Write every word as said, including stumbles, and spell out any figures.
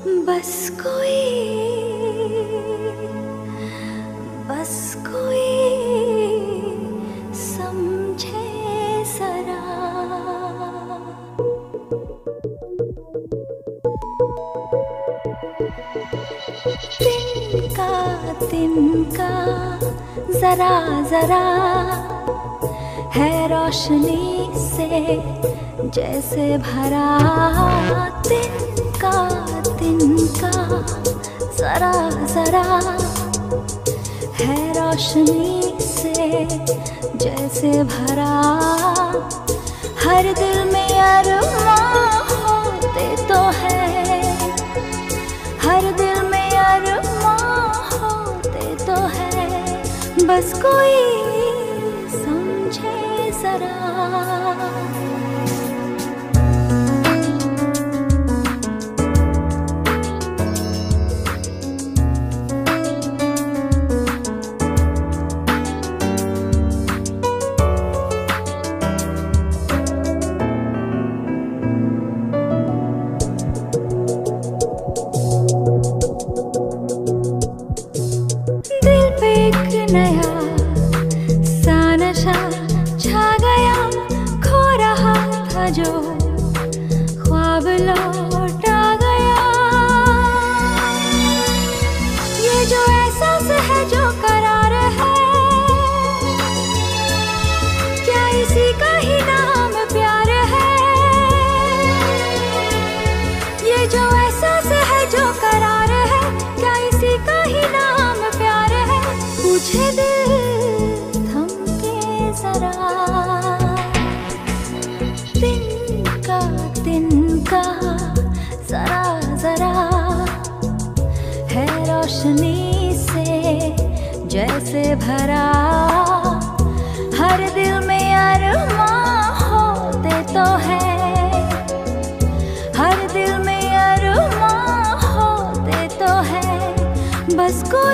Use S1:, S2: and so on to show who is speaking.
S1: बस कोई बस कोई समझे जरा। तिनका तिनका जरा जरा है रोशनी से जैसे भरा। तिनका तिनका जरा जरा है रोशनी से जैसे भरा। हर दिल में अरमां होते तो है, हर दिल में अरमां होते तो है। बस कोई समझे जरा। नया सा नशा छा गया, खो रहा था जो ख्वाब लौट आ गया। ये जो एहसास है जो करार है, क्या इसी का ही नाम प्यार है। ये जो एहसास है जो करार है, क्या इसी का ही नाम प्यार है। पूछे दिल थम के जरा। तिनका तिनका जरा जरा है रोशनी से जैसे भरा। हर दिल में अरमां होते तो है, हर दिल में अरमां होते तो है। बस को